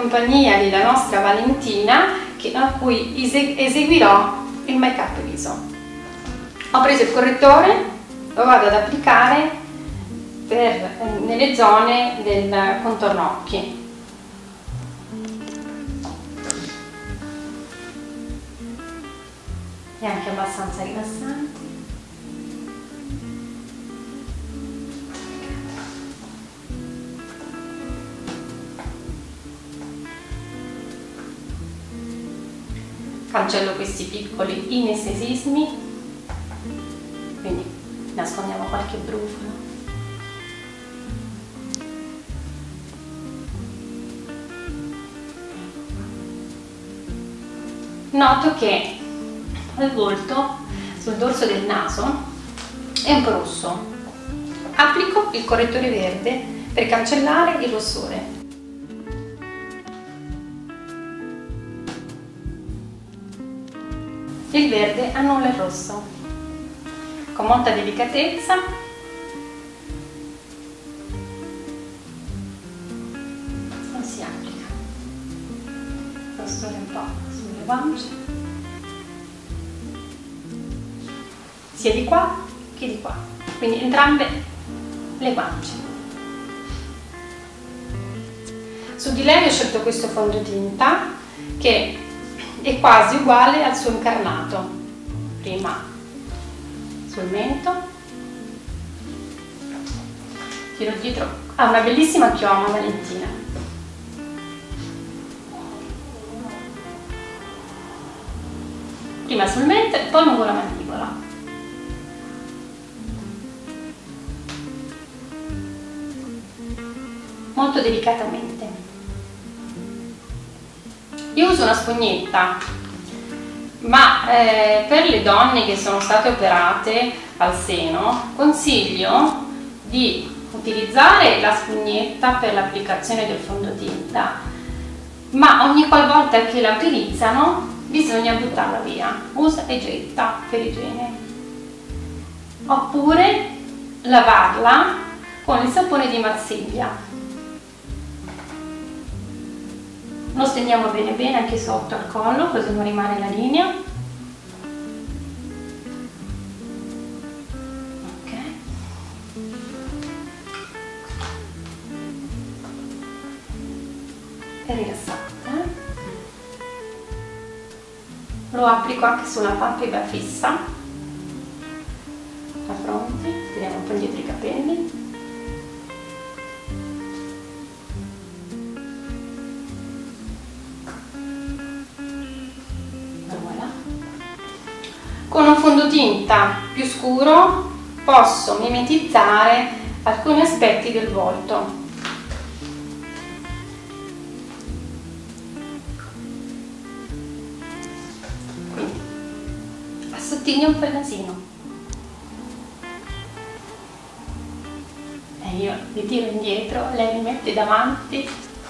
compagnia della nostra Valentina, a cui eseguirò il make up viso. Ho preso il correttore, lo vado ad applicare nelle zone del contorno occhi. È anche abbastanza rilassante. Cancello questi piccoli inestesismi, quindi nascondiamo qualche brufolo. Noto che al volto, sul dorso del naso, è un po' rosso. Applico il correttore verde per cancellare il rossore. Il verde annulla il rosso. Con molta delicatezza lo si applica. Rossore un po' sulle guance, sia di qua che di qua, quindi entrambe le guance. Su di lei ho scelto questo fondotinta che è quasi uguale al suo incarnato. Prima sul mento, tiro dietro, ha una bellissima chioma Valentina. Prima sul mento e poi lungo la mandibola. Molto delicatamente. Io uso una spugnetta, ma per le donne che sono state operate al seno consiglio di utilizzare la spugnetta per l'applicazione del fondotinta, ma ogni qualvolta che la utilizzano bisogna buttarla via, usa e getta per igiene, oppure lavarla con il sapone di Marsiglia. Lo stendiamo bene bene anche sotto al collo, così non rimane la linea. Ok. È rilassante. Lo applico anche sulla palpebra fissa. Da pronti, tiriamo un po' indietro i capelli. Con un fondotinta più scuro posso mimetizzare alcuni aspetti del volto. Quindi assottiglio un po' il nasino. E io mi tiro indietro, lei mi mette davanti.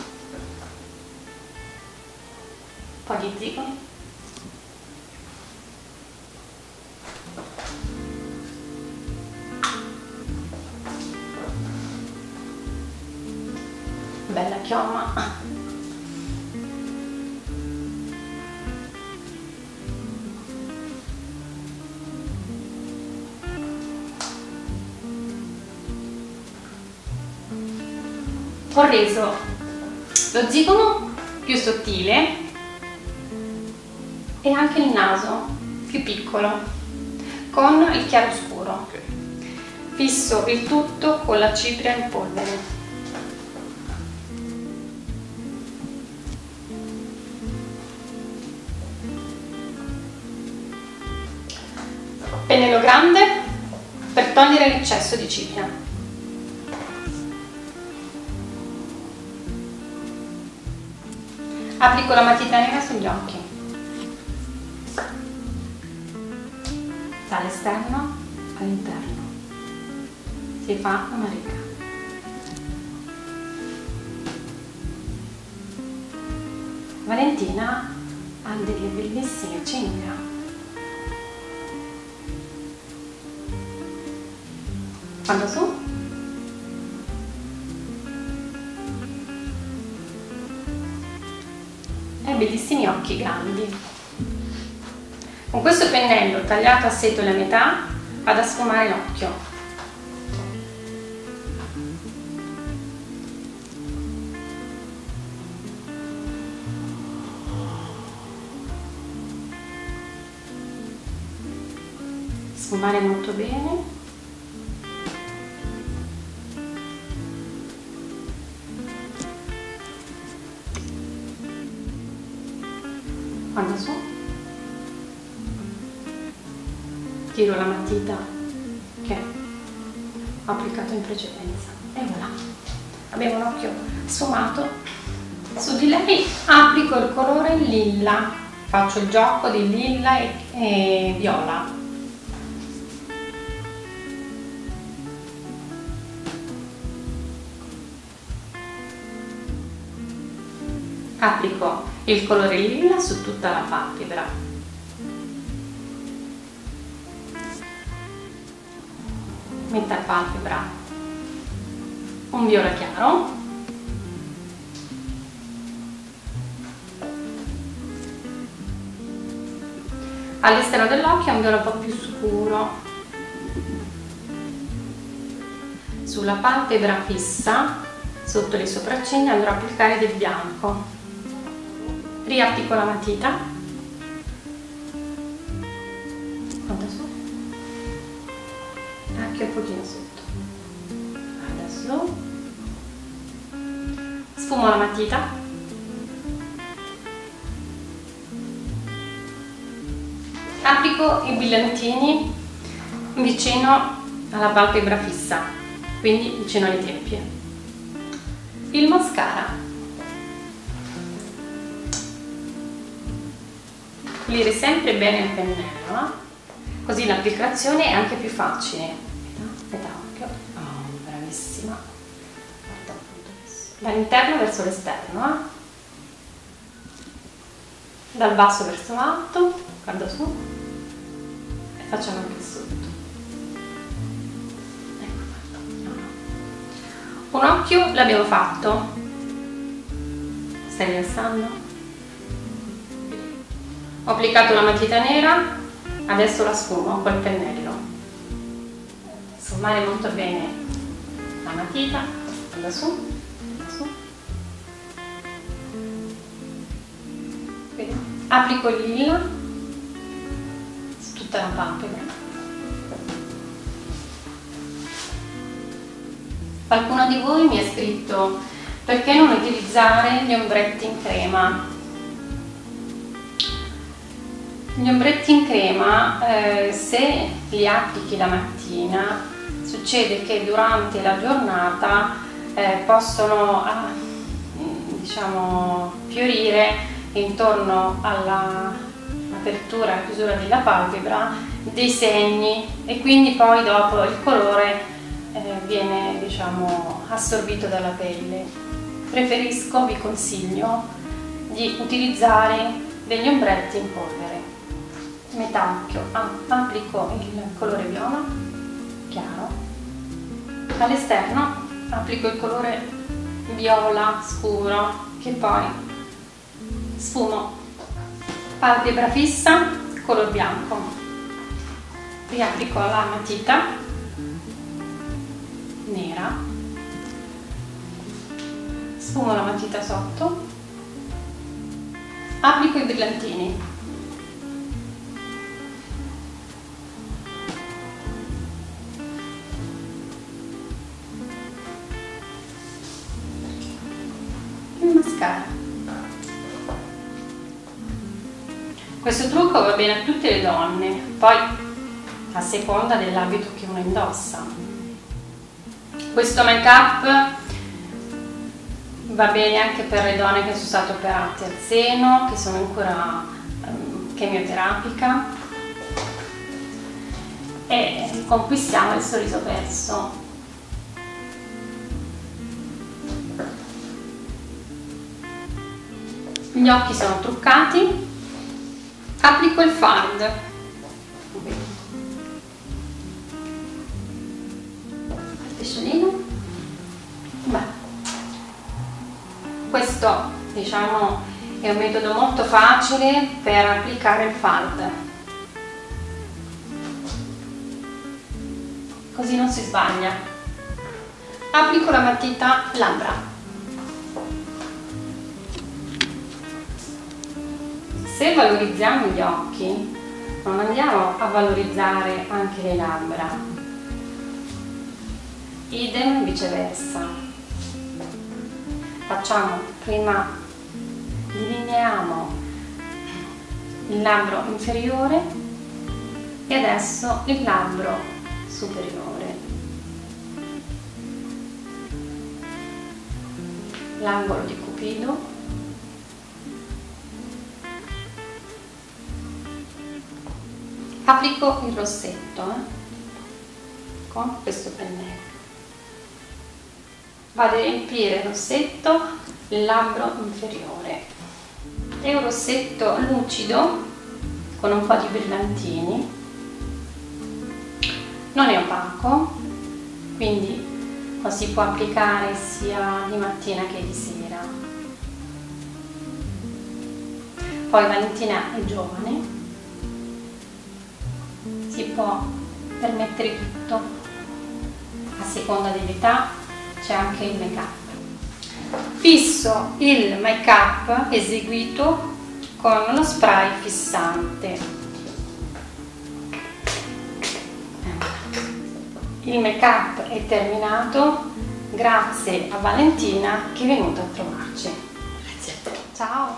Un po' di zigomi. Bella chioma. Ho reso lo zigomo più sottile e anche il naso più piccolo con il chiaroscuro. Fisso il tutto con la cipria in polvere. Pennello grande per togliere l'eccesso di cipria. Applico la matita nera sugli occhi, dall'esterno all'interno, si fa una riga. Valentina ha delle bellissime ciglia. Quando su? e bellissimi occhi grandi. Con questo pennello tagliato a setole a metà vado a sfumare l'occhio. Sfumare molto bene. Quando su, tiro la matita che ho applicato in precedenza e voilà, abbiamo un occhio sfumato. Su di lei applico il colore lilla, faccio il gioco di lilla e viola. Applico il colore lilla su tutta la palpebra. Metà palpebra un viola chiaro. All'esterno dell'occhio un viola un po' più scuro. Sulla palpebra fissa, sotto le sopracciglia, andrò a applicare del bianco. Riapplico la matita, guarda su, anche un pochino sotto, adesso sfumo la matita, applico i brillantini vicino alla palpebra fissa, quindi vicino alle tempie. Il mascara, pulire sempre bene il pennello, così l'applicazione è anche più facile. Metà occhio, oh, bravissima, guarda appunto adesso, dall'interno verso l'esterno, dal basso verso l'alto, guarda su e facciamo anche sotto. Ecco, un occhio l'abbiamo fatto, stai rilassando? Ho applicato la matita nera, adesso la sfumo col pennello. Sfumare molto bene la matita, da su, su. Applico il lilla su tutta la palpebra. Qualcuno di voi mi ha scritto perché non utilizzare gli ombretti in crema. Gli ombretti in crema, se li applichi la mattina, succede che durante la giornata possono diciamo, fiorire intorno all'apertura e chiusura della palpebra dei segni e quindi poi dopo il colore viene, diciamo, assorbito dalla pelle. Preferisco, vi consiglio di utilizzare degli ombretti in polvere. Metà occhio, applico il colore viola chiaro, all'esterno applico il colore viola scuro che poi sfumo. Palpebra fissa, color bianco, riapplico la matita nera, sfumo la matita sotto, applico i brillantini. Il mascara. Questo trucco va bene a tutte le donne, poi a seconda dell'abito che uno indossa. Questo make up va bene anche per le donne che sono state operate al seno, che sono in cura chemioterapica e conquistiamo il sorriso perso. Gli occhi sono truccati, applico il fard, il pesciolino. Beh, questo, diciamo, è un metodo molto facile per applicare il fard, così non si sbaglia. Applico la matita labbra. Se valorizziamo gli occhi, non andiamo a valorizzare anche le labbra, idem viceversa. Facciamo prima, delineiamo il labbro inferiore e adesso il labbro superiore, l'angolo di Cupido. Applico il rossetto con questo pennello. Vado a riempire il rossetto il labbro inferiore. È un rossetto lucido con un po' di brillantini, non è opaco, quindi lo si può applicare sia di mattina che di sera. Poi Valentina è giovane, si può permettere tutto, a seconda dell'età c'è anche il make up. Fisso il make up eseguito con lo spray fissante. Il make up è terminato grazie a Valentina che è venuta a trovarci. Grazie a te. Ciao!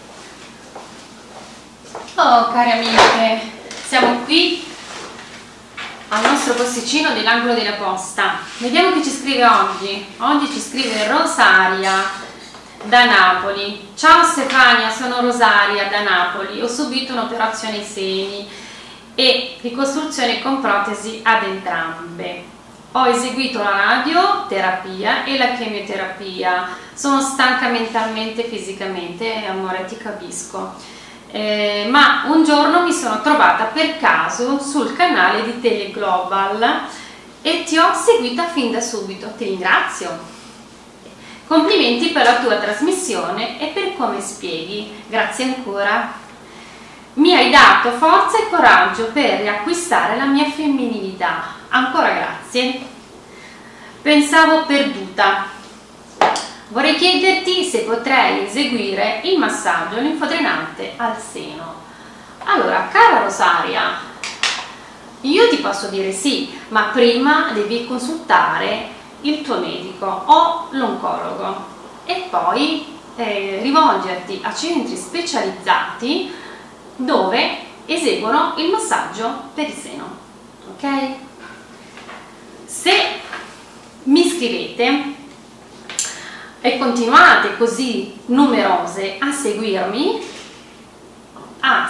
Oh cari amiche, siamo qui al nostro posticino dell'angolo della posta. Vediamo chi ci scrive oggi. Oggi ci scrive Rosaria da Napoli. Ciao Stefania, sono Rosaria da Napoli. Ho subito un'operazione ai seni e ricostruzione con protesi ad entrambe. Ho eseguito la radioterapia e la chemioterapia. Sono stanca mentalmente e fisicamente, amore, ti capisco. Ma un giorno mi sono trovata per caso sul canale di Teleglobal e ti ho seguita fin da subito. Ti ringrazio. Complimenti per la tua trasmissione e per come spieghi. Grazie ancora. Mi hai dato forza e coraggio per riacquistare la mia femminilità. Ancora grazie. Pensavo perduta. Vorrei chiederti se potrei eseguire il massaggio linfodrenante al seno. Allora, cara Rosaria, io ti posso dire sì, ma prima devi consultare il tuo medico o l'oncologo e poi rivolgerti a centri specializzati dove eseguono il massaggio per il seno, ok? Se mi scrivete e continuate così numerose a seguirmi a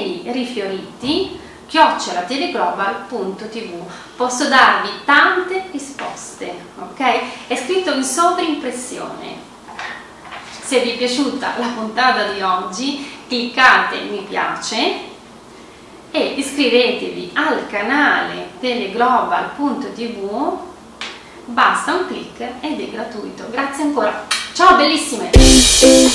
senirifioriti@teleglobal.tv, posso darvi tante risposte, ok? È scritto in sovrimpressione. Se vi è piaciuta la puntata di oggi, cliccate mi piace e iscrivetevi al canale teleglobal.tv. Basta un clic ed è gratuito. Grazie ancora. Ciao bellissime!